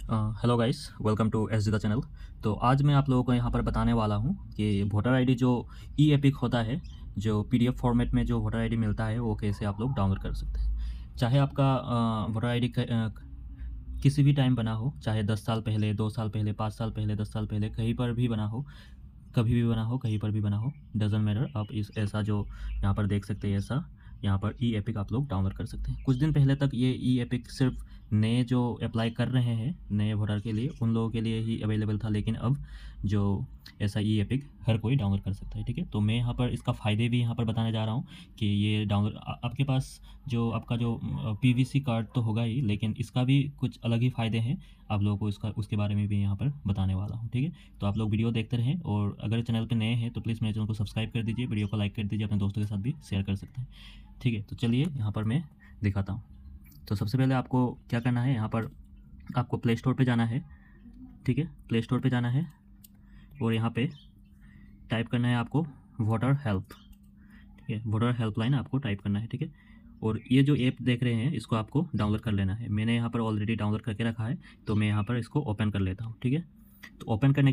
Hello guys, welcome to as the channel. तो आज मैं आप लोगों को यहाँ पर बताने वाला हूँ कि वोटर आईडी जो ई एपिक होता है, जो पीडीएफ फॉर्मेट में जो वोटर आईडी मिलता है वो कैसे आप लोग डाउनलोड कर सकते हैं। चाहे आपका वोटर आईडी किसी भी टाइम बना हो, चाहे 10 साल पहले, 2 साल पहले, 5 साल पहले, 10 साल पहले, कहीं पर भी बना हो, कभी भी बना हो, कहीं पर भी बना हो, डजंट मैटर। आप इस ऐसा जो यहाँ पर देख सकते हैं, ऐसा यहाँ पर ई एपिक आप लोग डाउनलोड कर सकते हैं। कुछ दिन पहले तक ये ई एपिक सिर्फ नए जो अप्लाई कर रहे हैं नए वोटर के लिए, उन लोगों के लिए ही अवेलेबल था, लेकिन अब जो ऐसा ई एपिक हर कोई डाउनलोड कर सकता है। ठीक है, तो मैं यहाँ पर इसका फ़ायदे भी यहाँ पर बताने जा रहा हूँ कि ये डाउनलोड आपके पास जो आपका जो पीवीसी कार्ड तो होगा ही, लेकिन इसका भी कुछ अलग ही फ़ायदे हैं। आप लोगों को इसका उसके बारे में भी यहाँ पर बताने वाला हूँ। ठीक है, तो आप लोग वीडियो देखते रहें, और अगर चैनल पे नए हैं तो प्लीज़ मेरे चैनल को सब्सक्राइब कर दीजिए, वीडियो को लाइक कर दीजिए, अपने दोस्तों के साथ भी शेयर कर सकते हैं। ठीक है, तो चलिए यहाँ पर मैं दिखाता हूँ। तो सबसे पहले आपको क्या करना है, यहाँ पर आपको प्ले स्टोर पे जाना है। ठीक है, प्ले स्टोर पे जाना है और यहाँ पे टाइप करना है आपको वोटर हेल्प। ठीक है, वोटर हेल्पलाइन आपको टाइप करना है। ठीक है, और ये जो ऐप देख रहे हैं इसको आपको डाउनलोड कर लेना है। मैंने यहाँ पर ऑलरेडी डाउनलोड करके रखा है, तो मैं यहाँ पर इसको ओपन कर लेता हूँ। ठीक है, तो ओपन करने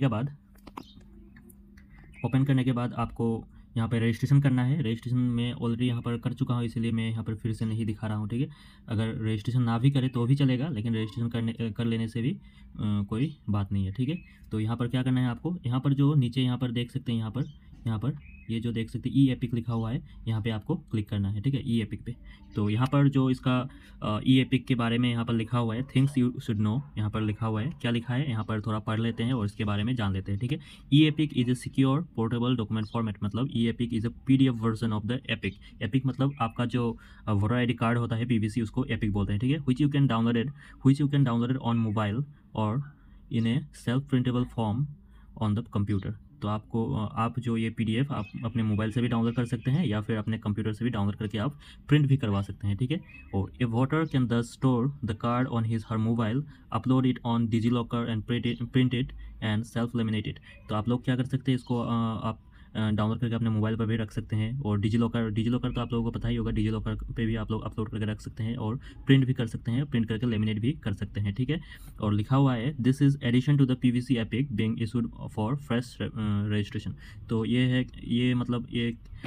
के बाद आपको यहाँ पे रजिस्ट्रेशन करना है। रजिस्ट्रेशन मैं ऑलरेडी यहाँ पर कर चुका हूँ, इसलिए मैं यहाँ पर फिर से नहीं दिखा रहा हूँ। ठीक है, अगर रजिस्ट्रेशन ना भी करे तो भी चलेगा, लेकिन रजिस्ट्रेशन कर लेने से भी कोई बात नहीं है। ठीक है, तो यहाँ पर क्या करना है आपको, यहाँ पर जो नीचे यहाँ पर देख सकते हैं, यहाँ पर ये जो देख सकते हैं ई एपिक लिखा हुआ है, यहाँ पे आपको क्लिक करना है। ठीक है, ई एपिक पे। तो यहाँ पर जो इसका ई एपिक के बारे में यहाँ पर लिखा हुआ है, थिंग्स यू शुड नो, यहाँ पर लिखा हुआ है। क्या लिखा है यहाँ पर थोड़ा पढ़ लेते हैं और इसके बारे में जान लेते हैं। ठीक है, e epic is a secure portable document format, मतलब e epic is a PDF version of the epic. Epic मतलब आपका जो वोटर आईडी कार्ड होता है पीवीसी, उसको एपिक बोलते हैं। ठीक है, which you can download it on mobile और in a self printable form on the computer. तो आप जो ये पीडीएफ आप अपने मोबाइल से भी डाउनलोड कर सकते हैं, या फिर अपने कंप्यूटर से भी डाउनलोड करके आप प्रिंट भी करवा सकते हैं। ठीक है, और a voter can the store the card on his her mobile, upload it on DigiLocker and print it and self laminate it. तो आप लोग क्या कर सकते हैं, इसको आप डाउनलोड करके अपने मोबाइल पर भी रख सकते हैं, और डिजी लॉकर तो आप लोगों को पता ही होगा, डिजी लॉकर पे भी आप लोग अपलोड करके रख सकते हैं, और प्रिंट भी कर सकते हैं, प्रिंट करके लेमिनेट भी कर सकते हैं। ठीक है, और लिखा हुआ है this is addition to the PVC epic being issued for fresh registration. तो ये है, ये मतलब ये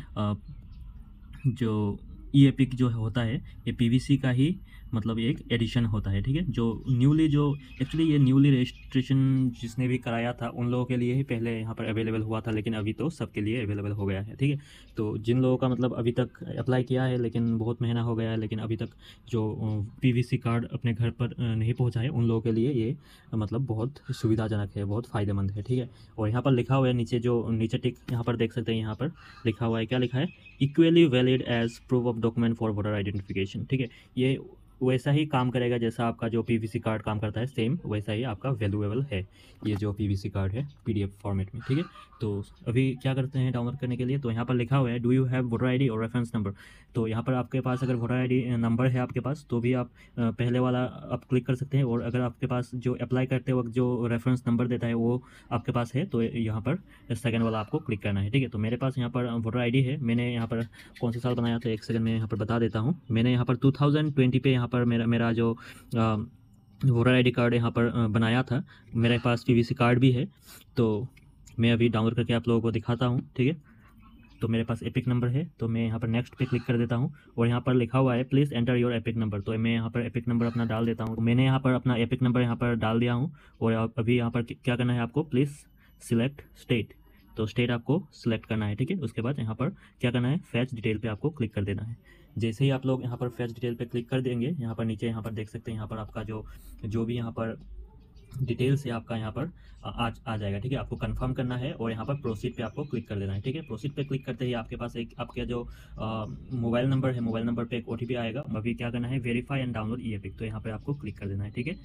जो ई एपिक जो होता है, ये पीवीसी का ही मतलब एक एडिशन होता है। ठीक है, जो एक्चुअली ये न्यूली रजिस्ट्रेशन जिसने भी कराया था उन लोगों के लिए ही पहले यहाँ पर अवेलेबल हुआ था, लेकिन अभी तो सबके लिए अवेलेबल हो गया है। ठीक है, तो जिन लोगों का मतलब अभी तक अप्लाई किया है लेकिन बहुत महीना हो गया है, लेकिन अभी तक जो पीवीसी कार्ड अपने घर पर नहीं पहुँचा है, उन लोगों के लिए ये मतलब बहुत सुविधाजनक है, बहुत फ़ायदेमंद है। ठीक है, और यहाँ पर लिखा हुआ है नीचे टिक यहाँ पर देख सकते हैं, यहाँ पर लिखा हुआ है, क्या लिखा है, equally valid as proof of document for voter identification. ठीक है, ये वैसा ही काम करेगा जैसा आपका जो पीवीसी कार्ड काम करता है, सेम वैसा ही आपका वैल्यूएबल है ये जो पीवीसी कार्ड है पीडीएफ फॉर्मेट में। ठीक है, तो अभी क्या करते हैं डाउनलोड करने के लिए, तो यहाँ पर लिखा हुआ है do you have voter ID और रेफरेंस नंबर। तो यहाँ पर आपके पास अगर वोटर आईडी नंबर है आपके पास, तो भी आप पहले वाला आप क्लिक कर सकते हैं, और अगर आपके पास जो अप्लाई करते वक्त जो रेफरेंस नंबर देता है वो आपके पास है, तो यहाँ पर सेकंड वाला आपको क्लिक करना है। ठीक है, तो मेरे पास यहाँ पर वोटर आईडी है, मैंने यहाँ पर कौन सा साल बनाया था, एक सेकंड में यहाँ पर बता देता हूँ। मैंने यहाँ पर 2020 पे यहाँ पर मेरा जो वोटर आईडी कार्ड यहाँ पर बनाया था, मेरे पास पीवीसी कार्ड भी है, तो मैं अभी डाउनलोड करके आप लोगों को दिखाता हूँ। ठीक है, तो मेरे पास एपिक नंबर है, तो मैं यहाँ पर नेक्स्ट पे क्लिक कर देता हूँ, और यहाँ पर लिखा हुआ है please enter your epic number. तो मैं यहाँ पर एपिक नंबर अपना डाल देता हूँ। मैंने यहाँ पर अपना एपिक नंबर यहाँ पर डाल दिया हूँ, और अभी यहाँ पर क्या करना है आपको, प्लीज़ सिलेक्ट स्टेट। तो स्टेट आपको सिलेक्ट करना है। ठीक है, उसके बाद यहाँ पर क्या करना है, फैच डिटेल पे आपको क्लिक कर देना है। जैसे ही आप लोग यहाँ पर फैच डिटेल पे क्लिक कर देंगे, यहाँ पर नीचे यहाँ पर देख सकते हैं, यहाँ पर आपका जो भी यहाँ पर डिटेल्स है आपका यहाँ पर आ जाएगा। ठीक है, आपको कंफर्म करना है, और यहाँ पर प्रोसीड पे आपको क्लिक कर देना है। ठीक है, प्रोसीड पे क्लिक करते ही आपके पास एक आपका जो मोबाइल नंबर है, मोबाइल नंबर पे एक ओटीपी आएगा। अभी क्या करना है, verify and download e epic, तो यहाँ पर आपको क्लिक कर देना है। ठीक है,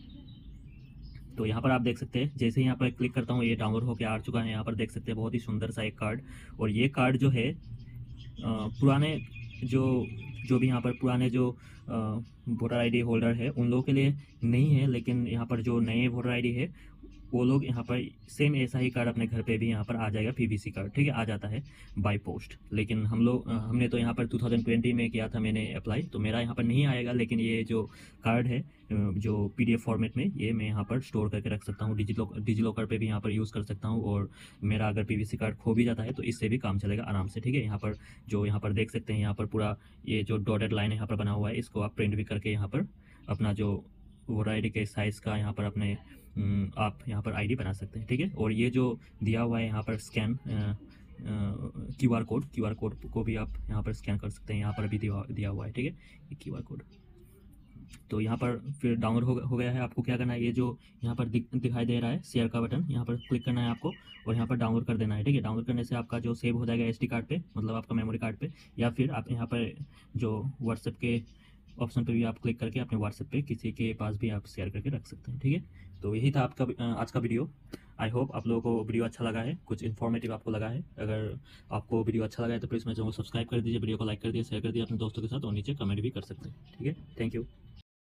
तो यहाँ पर आप देख सकते हैं, जैसे ही यहाँ पर क्लिक करता हूँ ये डाउनलोड होकर आ चुका है। यहाँ पर देख सकते हैं बहुत ही सुंदर सा एक कार्ड, और ये कार्ड जो है पुराने जो जो भी यहाँ पर पुराने जो वोटर आईडी होल्डर है उन लोगों के लिए नहीं है, लेकिन यहाँ पर जो नए वोटर आईडी है वो लोग यहाँ पर सेम ऐसा ही कार्ड अपने घर पे भी यहाँ पर आ जाएगा, पीवीसी कार्ड, ठीक है, आ जाता है बाय पोस्ट। लेकिन हमने तो यहाँ पर 2020 में किया था मैंने अप्लाई, तो मेरा यहाँ पर नहीं आएगा। लेकिन ये जो कार्ड है जो पीडीएफ फॉर्मेट में, ये मैं यहाँ पर स्टोर करके रख सकता हूँ, डिजिलॉकर पे भी यहाँ पर यूज़ कर सकता हूँ। और मेरा अगर पीवीसी कार्ड खो भी जाता है तो इससे भी काम चलेगा आराम से, ठीक है। यहाँ पर जो यहाँ पर देख सकते हैं, यहाँ पर पूरा ये जो डॉटेड लाइन यहाँ पर बना हुआ है, इसको आप प्रिंट भी करके यहाँ पर अपना जो वोटर आईडी के साइज़ का यहाँ पर अपने आप यहाँ पर आईडी बना सकते हैं, ठीक है। और ये जो दिया हुआ है यहाँ पर स्कैन क्यूआर कोड को भी आप यहाँ पर स्कैन कर सकते हैं, यहाँ पर भी दिया हुआ है, ठीक है, ये क्यूआर कोड। तो यहाँ पर फिर डाउनलोड हो गया है। आपको क्या करना है, ये जो यहाँ पर दिखाई दे रहा है शेयर का बटन, यहाँ पर क्लिक करना है आपको और यहाँ पर डाउनलोड कर देना है, ठीक है। डाउनलोड करने से आपका जो सेव हो जाएगा एसडी कार्ड पे, मतलब आपका मेमोरी कार्ड पे, या फिर आप यहाँ पर जो व्हाट्सएप के ऑप्शन पे भी आप क्लिक करके अपने व्हाट्सएप पे किसी के पास भी आप शेयर करके रख सकते हैं, ठीक है। तो यही था आपका आज का वीडियो। आई होप आप लोगों को वीडियो अच्छा लगा है, कुछ इन्फॉर्मेटिव आपको लगा है। अगर आपको वीडियो अच्छा लगा है तो प्लीज़ मेरे चैनल को सब्सक्राइब कर दीजिए, वीडियो को लाइक कर दिए, शेयर कर दिए अपने दोस्तों के साथ, और नीचे कमेंट भी कर सकते हैं, ठीक है। Thank you.